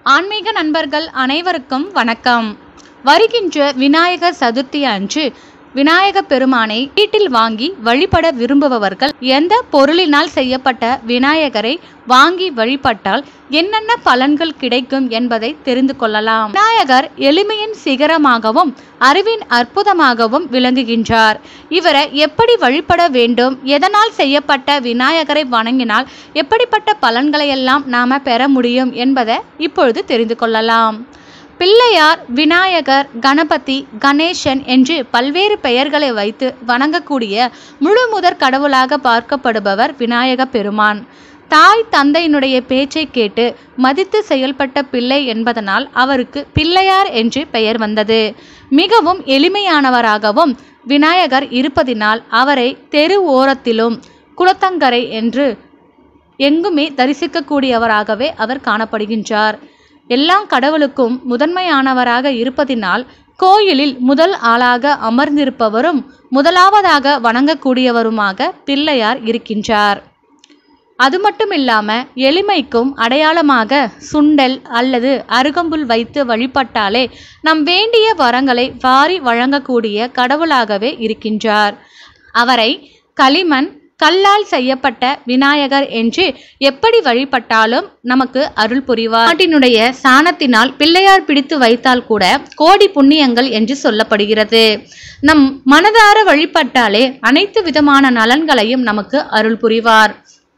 ஆன்மீக நண்பர்கள் அனைவருக்கும் வணக்கம். வருகின்ற விநாயகர் சதுர்த்தி அன்று விநாயக பெருமானை வீட்டில் வாங்கி வழிபட விரும்புபவர்கள் எந்த பொருளினால் செய்யப்பட்ட விநாயகரை வாங்கி வழிபட்டால் என்னென்ன பலன்கள் கிடைக்கும் என்பதை தெரிந்து கொள்ளலாம். விநாயகர் எளிமையின் சிகரமாகவும் அறிவின் அற்புதமாகவும் விளங்குகின்றார். இவரை எப்படி வழிபட வேண்டும், எதனால் செய்யப்பட்ட விநாயகரை வணங்கினால் எப்படிப்பட்ட பலன்களை எல்லாம் நாம பெற முடியும் என்பதை இப்பொழுது தெரிந்து கொள்ளலாம். பிள்ளையார், விநாயகர், கணபதி, கணேசன் என்று பல்வேறு பெயர்களை வைத்து வணங்கக்கூடிய முழு முதற் கடவுளாக பார்க்கப்படுபவர் விநாயக பெருமான். தாய் தந்தையினுடைய பேச்சை கேட்டு மதித்து செயல்பட்ட பிள்ளை என்பதனால் அவருக்கு பிள்ளையார் என்று பெயர் வந்தது. மிகவும் எளிமையானவராகவும் விநாயகர் இருப்பதினால் அவரை தெரு ஓரத்திலும் குளத்தங்கரை என்று எங்குமே தரிசிக்கக்கூடியவராகவே அவர் காணப்படுகின்றார். எல்லா கடவுளுக்கும் முதன்மையானவராக இருப்பதினால் கோயிலில் முதல் ஆளாக அமர்ந்திருப்பவரும் முதலாவதாக வணங்கக்கூடியவருமாக பிள்ளையார் இருக்கின்றார். அது மட்டும் இல்லாம எளிமைக்கும் அடையாளமாக சுண்டல் அல்லது அருகம்புல் வைத்து வழிபட்டாலே நம் வேண்டிய வரங்களை வாரி வழங்கக்கூடிய கடவுளாகவே இருக்கின்றார். அவரை களிமண், கல்லால் செய்யப்பட்ட விநாயகர் என்று எப்படி வழிபட்டாலும் நமக்கு அருள் புரிவார். நாட்டினுடைய சாணத்தினால் பிள்ளையார் பிடித்து வைத்தால் கூட கோடி புண்ணியங்கள் என்று சொல்லப்படுகிறது. நம் மனதார வழிபட்டாலே அனைத்து விதமான நலன்களையும் நமக்கு அருள் புரிவார்.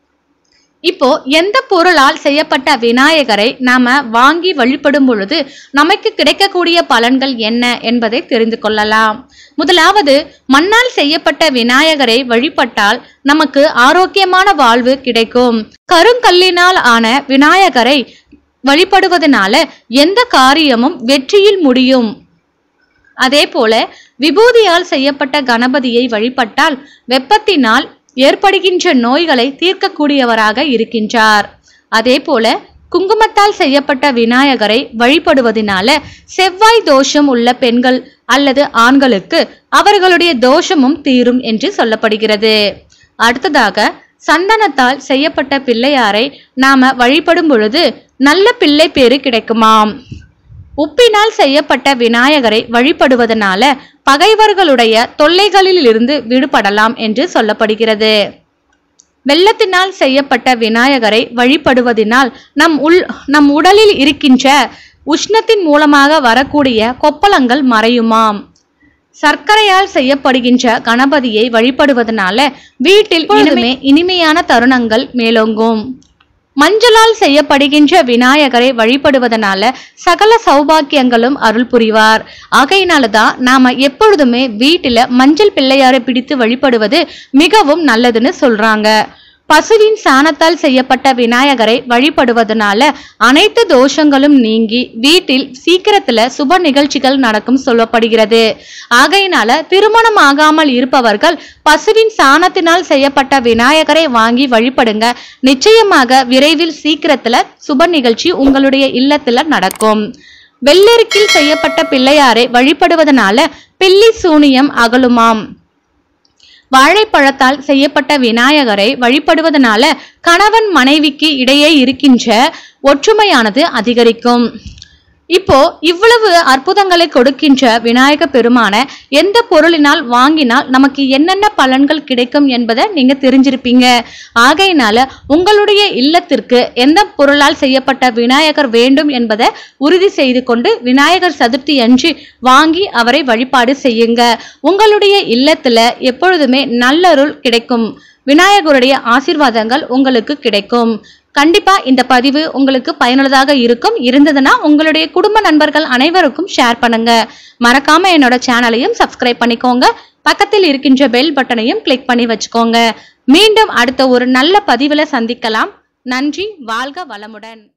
இப்போ எந்த பொருளால் செய்யப்பட்ட விநாயகரை நாம வாங்கி வழிபடும் பொழுது நமக்கு கிடைக்கக்கூடிய பலன்கள் என்ன என்பதை தெரிந்து கொள்ளலாம். முதலாவது, மண்ணால் செய்யப்பட்ட விநாயகரை வழிபட்டால் நமக்கு ஆரோக்கியமான வாழ்வு கிடைக்கும். கருங்கல்லினால் ஆன விநாயகரை வழிபடுவதனால எந்த காரியமும் வெற்றியில் முடியும். அதே போல விபூதியால் செய்யப்பட்ட கணபதியை வழிபட்டால் வெப்பத்தினால் ஏற்படுகின்ற நோய்களை தீர்க்கக்கூடியவராக இருக்கின்றார். அதே போல குங்குமத்தால் செய்யப்பட்ட விநாயகரை வழிபடுவதனால செவ்வாய் தோஷம் உள்ள பெண்கள் அல்லது ஆண்களுக்கு அவர்களுடைய தோஷமும் தீரும் என்று சொல்லப்படுகிறது. அடுத்ததாக, சந்தனத்தால் செய்யப்பட்ட பிள்ளையாரை நாம வழிபடும் பொழுது நல்ல பிள்ளை பேரு கிடைக்குமாம். உப்பினால் செய்யப்பட்ட விநாயகரை வழிபடுவதனால பகைவர்களுடைய தொல்லைகளில் இருந்து விடுபடலாம் என்று சொல்லப்படுகிறது. வெள்ளத்தினால் செய்யப்பட்ட விநாயகரை வழிபடுவதனால் நம் உடலில் இருக்கின்ற உஷ்ணத்தின் மூலமாக வரக்கூடிய கொப்பளங்கள் மறையுமாம். சர்க்கரையால் செய்யப்படுகின்ற கணபதியை வழிபடுவதனால வீட்டில் இனிமையான தருணங்கள் மேலோங்கும். மஞ்சளால் செய்யப்படுகின்ற விநாயகரை வழிபடுவதனால சகல சௌபாக்கியங்களும் அருள் புரிவார். ஆகையினாலதான் நாம எப்பொழுதுமே வீட்டில மஞ்சள் பிள்ளையாரை பிடித்து வழிபடுவது மிகவும் நல்லதுன்னு சொல்றாங்க. பசுவின் சாணத்தால் செய்யப்பட்ட விநாயகரை வழிபடுவதனால அனைத்து தோஷங்களும் நீங்கி வீட்டில் சீக்கிரத்துல சுப நிகழ்ச்சிகள் நடக்கும் சொல்லப்படுகிறது. ஆகையினால திருமணம் ஆகாமல் இருப்பவர்கள் பசுவின் சாணத்தினால் செய்யப்பட்ட விநாயகரை வாங்கி வழிபடுங்க. நிச்சயமாக விரைவில் சீக்கிரத்துல சுப நிகழ்ச்சி உங்களுடைய இல்லத்துல நடக்கும். வெள்ளரிக்கில் செய்யப்பட்ட பிள்ளையாரை வழிபடுவதனால பில்லி சூனியம் அகலுமாம். வாழைப்பழத்தால் செய்யப்பட்ட விநாயகரை வழிபடுவதனால கணவன் மனைவிக்கு இடையே இருக்கின்ற ஒற்றுமையானது அதிகரிக்கும். இப்போ இவ்வளவு அற்புதங்களை கொடுக்கின்ற விநாயக பெருமான எந்த பொருளினால் வாங்கினால் நமக்கு என்னென்ன பலன்கள் கிடைக்கும் என்பதை நீங்க தெரிஞ்சிருப்பீங்க. ஆகையினால உங்களுடைய இல்லத்திற்கு எந்த பொருளால் செய்யப்பட்ட விநாயகர் வேண்டும் என்பதை உறுதி செய்து கொண்டு விநாயகர் சதுர்த்தி அன்று வாங்கி அவரை வழிபாடு செய்யுங்க. உங்களுடைய இல்லத்துல எப்பொழுதுமே நல்லருள் கிடைக்கும். விநாயகருடைய ஆசீர்வாதங்கள் உங்களுக்கு கிடைக்கும். கண்டிப்பா இந்த பதிவு உங்களுக்கு பயனுள்ளதாக இருந்ததுன்னா உங்களுடைய குடும்ப நண்பர்கள் அனைவருக்கும் ஷேர் பண்ணுங்க. மறக்காம என்னோட சேனலையும் சப்ஸ்கிரைப் பண்ணிக்கோங்க. பக்கத்தில் இருக்கின்ற பெல் பட்டனையும் கிளிக் பண்ணி வச்சுக்கோங்க. மீண்டும் அடுத்த ஒரு நல்ல பதிவுல சந்திக்கலாம். நன்றி. வாழ்க வளமுடன்.